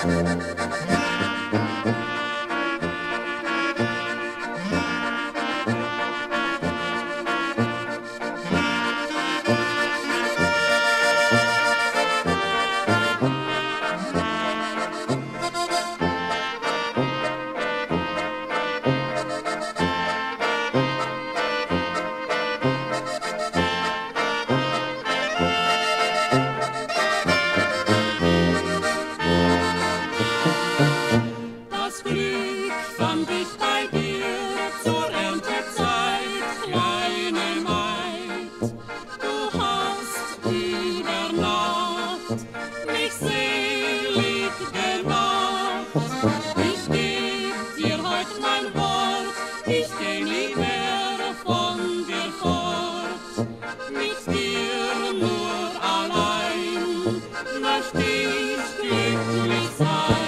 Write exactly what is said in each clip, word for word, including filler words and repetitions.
Das Glück fand ich bei dir zur Erntezeit, kleine Maid. Du hast über Nacht mich selig gemacht. Ich geb dir heut mein Wort, ich geh nie mehr von dir fort. Mit dir nur allein möcht ich glücklich sein.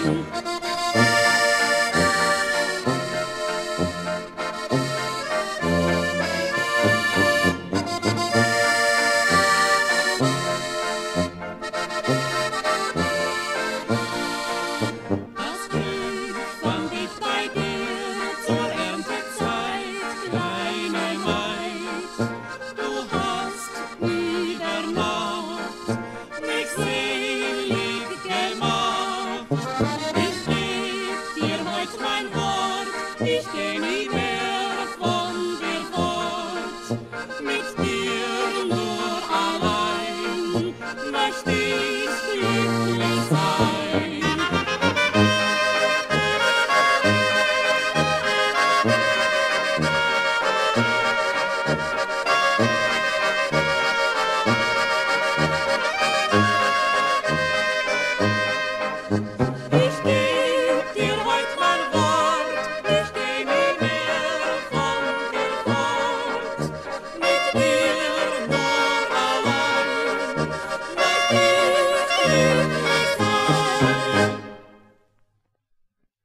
Das Glück fand ich bei dir zur Erntezeit, kleine Maid. Du hast über Nacht mich selig gemacht. Ich geb dir heut mein Wort, ich geh nie mehr von dir fort. Mit dir nur allein möcht ich glücklich sein.